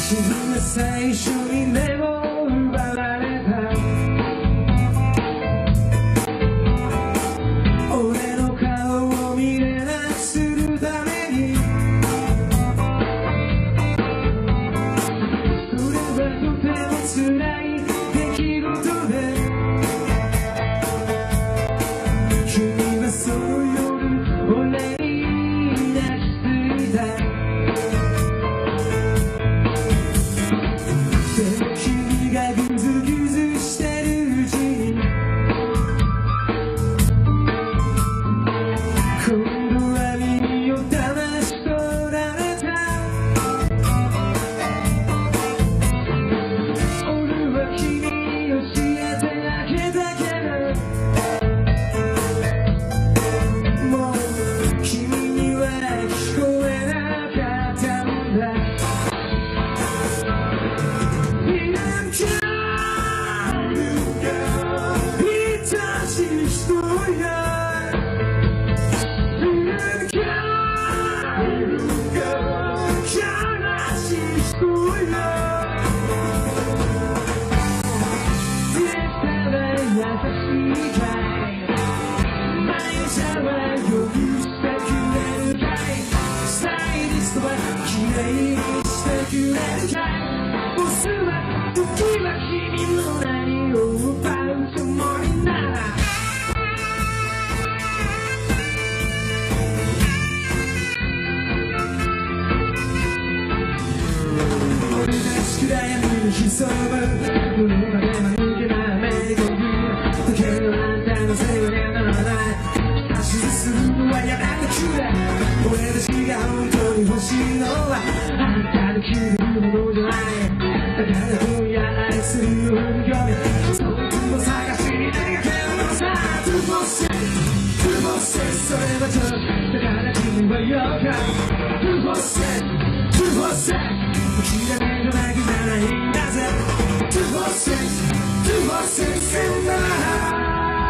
君が最初に目を奪われた俺の顔を見れなくするためにそれはとても辛い出来事で君はその夜俺に抱きついた君がぐずぐずしてるうちに今度は耳を騙し取られた俺は君に教えてあげたけどもう君には聞こえなかったんだ潜む夜まで間抜けなメリーゴー時計のランタンのせいにならない足しするのはやめてくれ俺たちが本当に欲しいのはあんたの着るものじゃないだから今夜愛するように読めそいつを探しに出かけるのさトゥボセそれはちょっとだから君はよかトゥボセきらめくだけじゃないんだぜトゥボセそんな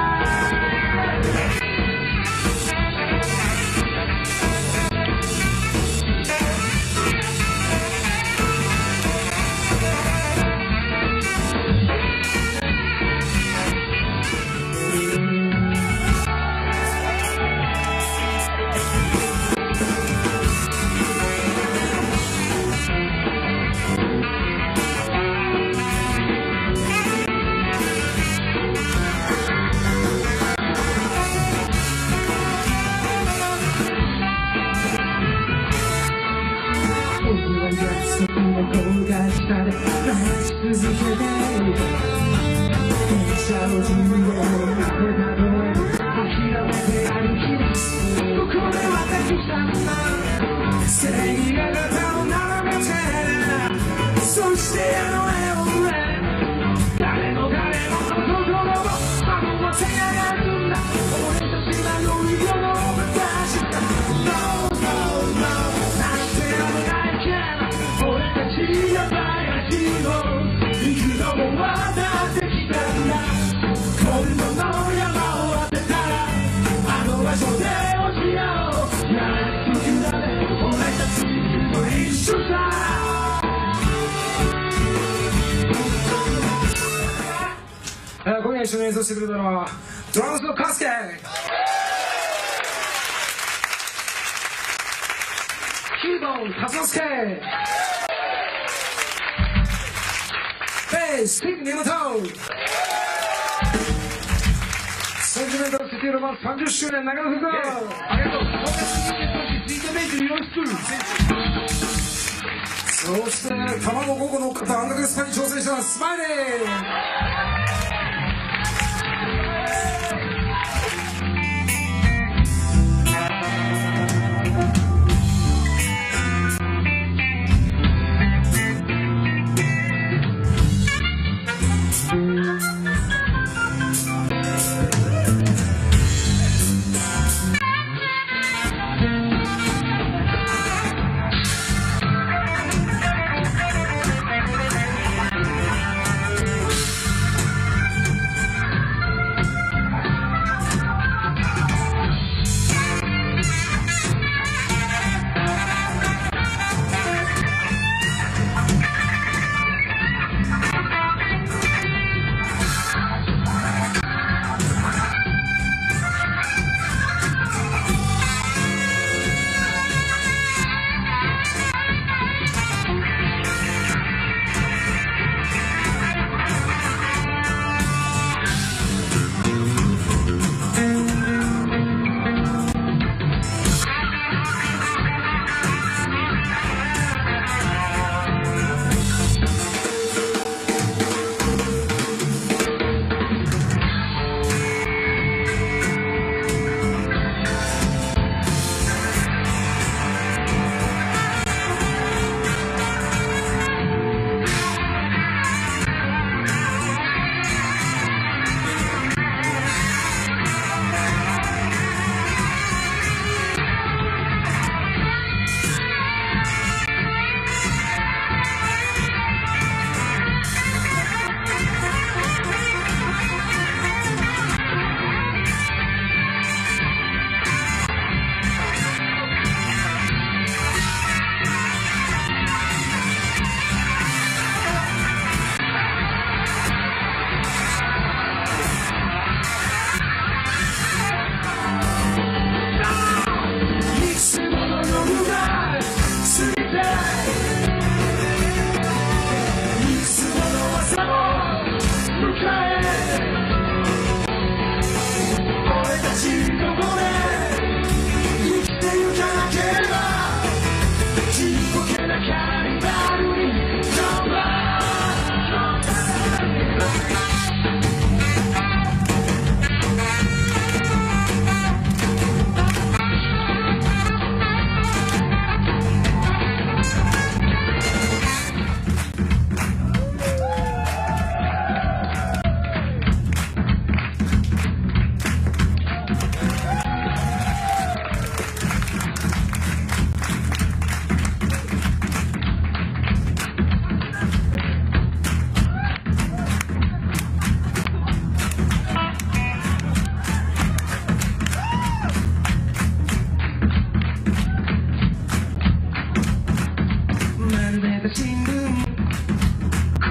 今夜一緒に演奏してくれたのはドラムスのカスケ、キーボード辰之助、ベーススティーブ根本、センチメンタルシティロマンス30周年長野福子、ありがとう。今月28日ツイートメイクよろしく。そして卵5個乗っかったあんだけスパに挑戦したのはスマイレー。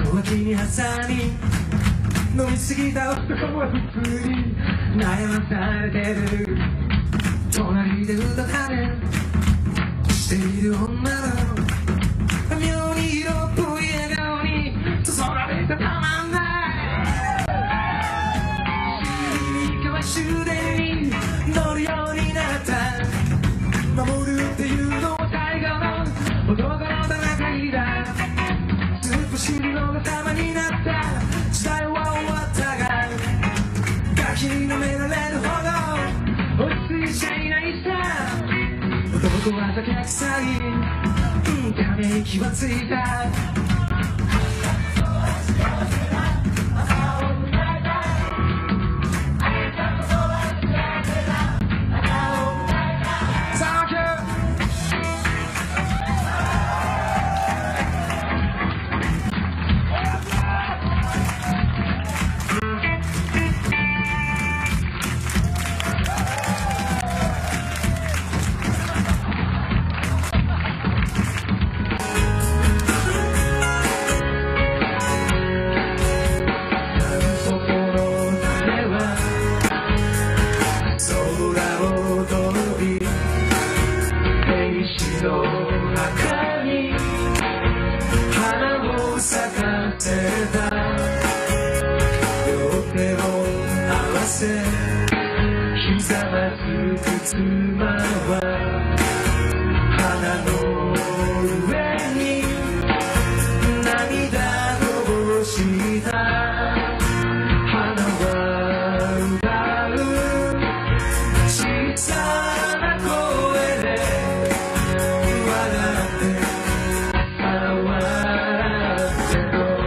脇に挟み飲みすぎた男は普通に悩まされてる隣でうたた寝している女の妙に色っぽい笑顔にそそられてたまんない終電に乗るようになった守るっていうのは最後の男の戦いだずっと尻の頭になった時代は終わったがガキに飲められるほど落ち着いちゃいないさ男は酒臭いため息はついたひざまずく妻は花の上に涙こぼした花は歌う小さな声で笑って笑ってと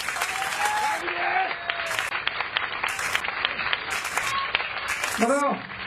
また